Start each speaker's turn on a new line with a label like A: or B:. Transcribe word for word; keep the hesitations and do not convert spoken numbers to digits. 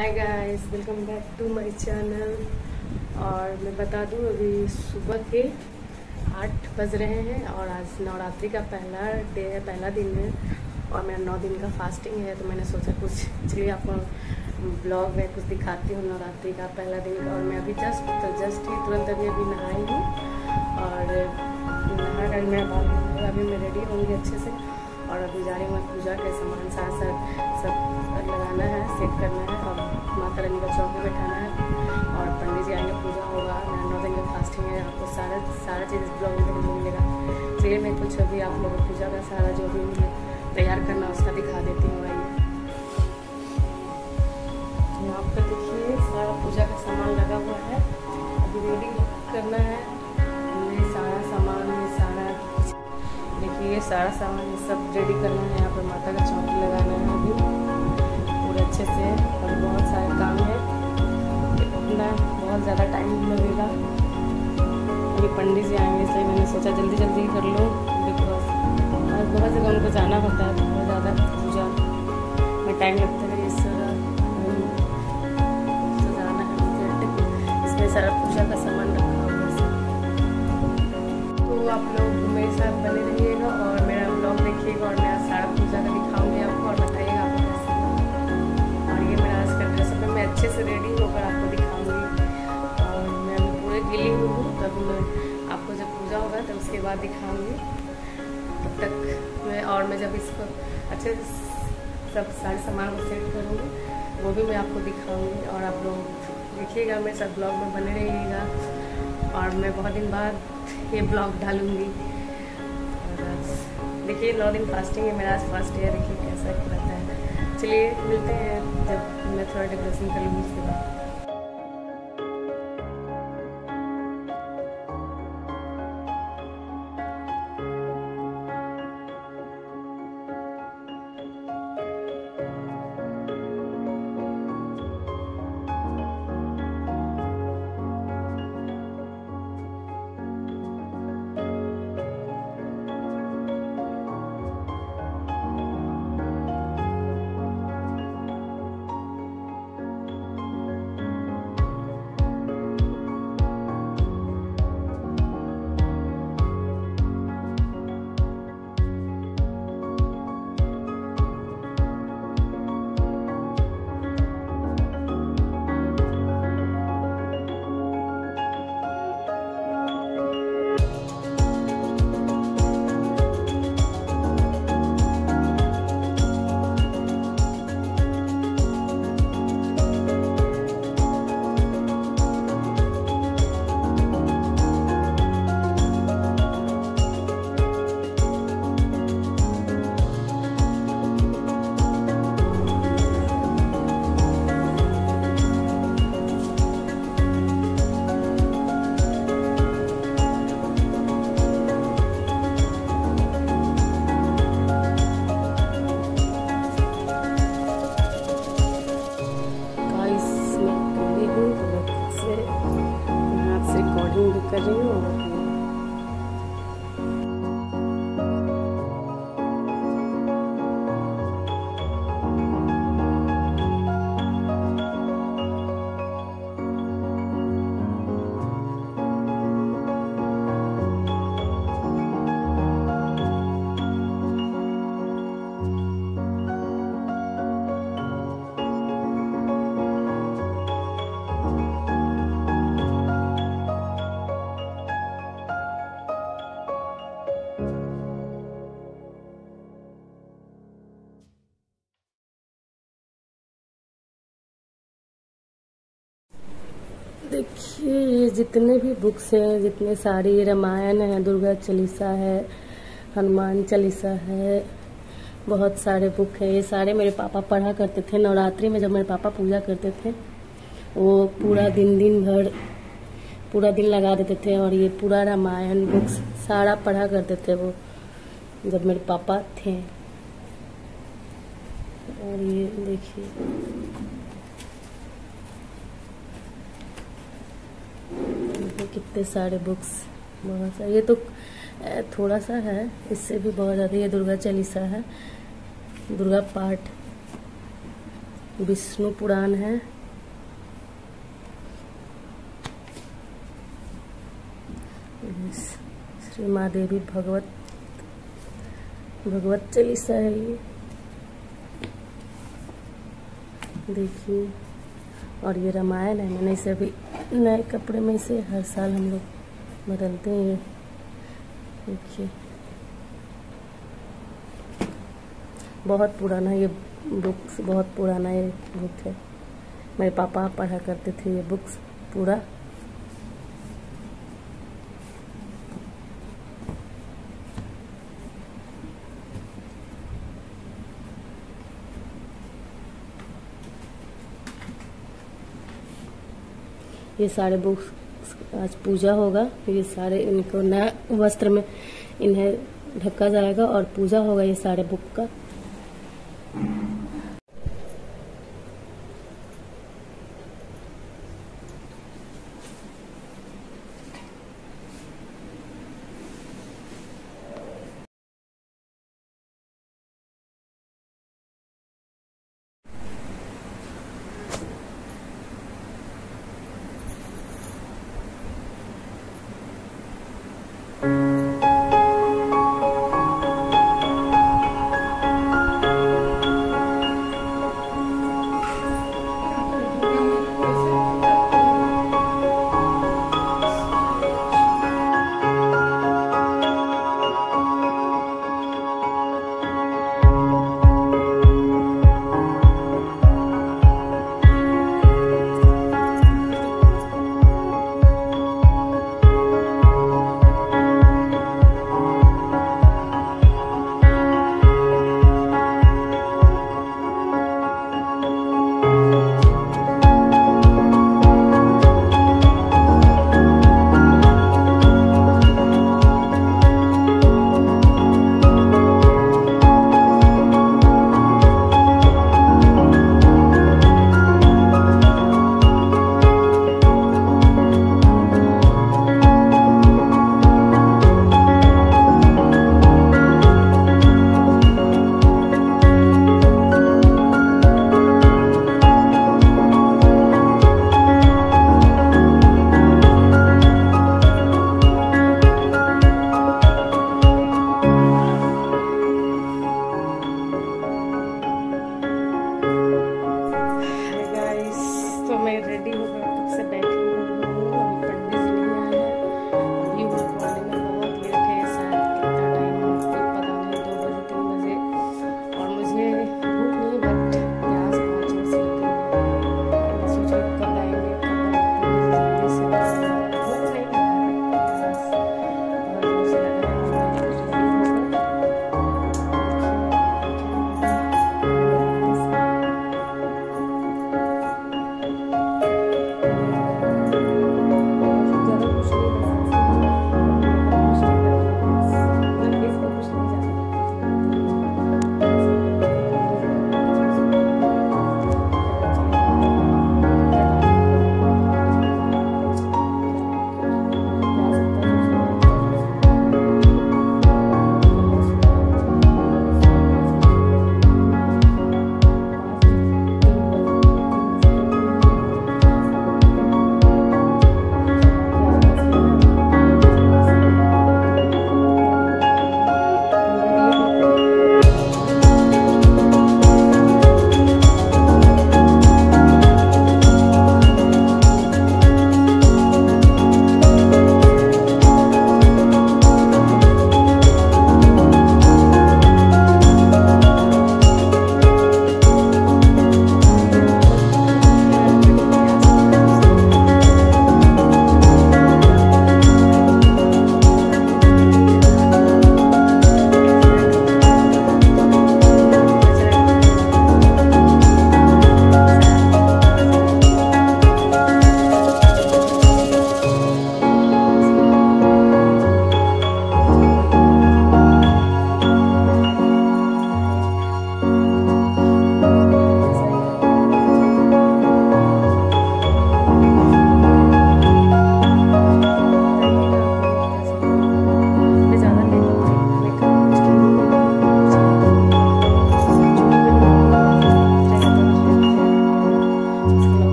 A: Hi guys, welcome back to my channel. और मैं बता दूं, अभी सुबह के आठ बज रहे हैं और आज नवरात्रि का पहला डे है, पहला दिन है और मेरा नौ दिन का फास्टिंग है। तो मैंने सोचा कुछ चलिए आपको ब्लॉग में कुछ दिखाती हूँ नवरात्रि का पहला दिन का। और मैं अभी जस्ट तो जस्ट ही तुरंत अभी अभी नहाई हूँ और नहा कर मैं अभी मैं रेडी होंगी अच्छे से और अभी जा रही हूँ पूजा के सामान साथ साथ सब लगाना है, सेट करना है और माता रानी का चौक में बैठाना है और पंडित जी आएंगे, पूजा होगा। मेरा नौ दिन का फास्टिंग है, आपको सारा सारा चीज़ इस ब्लॉग में देखने को मिलेगा। चलिए मैं कुछ अभी आप लोगों को पूजा का सारा जो भी मुझे तैयार करना उसका दिखा देती हूँ। आइए यहाँ पर देखिए सारा पूजा का सामान लगा हुआ है, अभी रेडी करना है। हमने सारा सामान ये सारा देखिए ये सारा सामान ये सब रेडी करना है। यहाँ पर माता का चौकी लगाना है अभी पूरे अच्छे से और बहुत सारे काम है, इतना बहुत ज़्यादा टाइम लगेगा। अभी पंडित जी आएंगे इसलिए मैंने सोचा जल्दी जल्दी कर लूँ, बिकॉज बहुत जगह उनको जाना होता है, बहुत ज़्यादा पूजा में टाइम लगता है। इस सजाना है मुझे, इसमें सारा पूजा का सामान रखा हुआ है। तो आप लोग मेरे साथ बने रहिएगा और मेरा ब्लॉग देखिएगा और मैं सारा पूजा का दिखाऊंगी आपको और बताइएगा आपको कैसे। और ये मेरा आज का ड्रेस पे मैं अच्छे से रेडी होकर आपको दिखाऊंगी और मैं अभी पूरे गिली हुई हूँ, तब मैं आपको जब पूजा होगा तब उसके बाद दिखाऊंगी। तब तक मैं और मैं जब इसको अच्छे से सब सारे सामान को सेट करूँगी वो भी मैं आपको दिखाऊँगी और आप लोग देखिएगा मेरे साथ ब्लॉग में बने रहिएगा। और मैं बहुत दिन बाद ये ब्लॉग डालूंगी। देखिए नौ दिन फास्टिंग है मेरा, आज फर्स्ट डे है, देखिए कैसा रहता है। चलिए मिलते हैं जब मैं थोड़ा डेकोरेशन कर लूँगी उसके बाद। कर रही हूँ। देखिए ये जितने भी बुक्स हैं, जितने सारी रामायण है, दुर्गा चालीसा है, हनुमान चालीसा है, बहुत सारे बुक हैं। ये सारे मेरे पापा पढ़ा करते थे नवरात्रि में, जब मेरे पापा पूजा करते थे वो पूरा दिन दिन भर पूरा दिन लगा देते थे और ये पूरा रामायण बुक्स सारा पढ़ा करते थे वो जब मेरे पापा थे। और ये देखिए कितने सारे बुक्स, बहुत सारे। ये तो थोड़ा सा है, इससे भी बहुत ज़्यादा। ये दुर्गा चालीसा है, दुर्गा पाठ, विष्णु पुराण है, श्री महादेवी भगवत भगवत चालीसा है ये, देखिए। और ये रामायण है, मैंने इसे अभी नए कपड़े में इसे हर साल हम लोग बदलते हैं। ये देखिए बहुत पुराना ये बुक्स, बहुत पुराना ये बुक है। मेरे पापा पढ़ा करते थे ये बुक्स पूरा। ये सारे बुक्स आज पूजा होगा, ये सारे इनको नया वस्त्र में इन्हें ढका जाएगा और पूजा होगा ये सारे बुक का।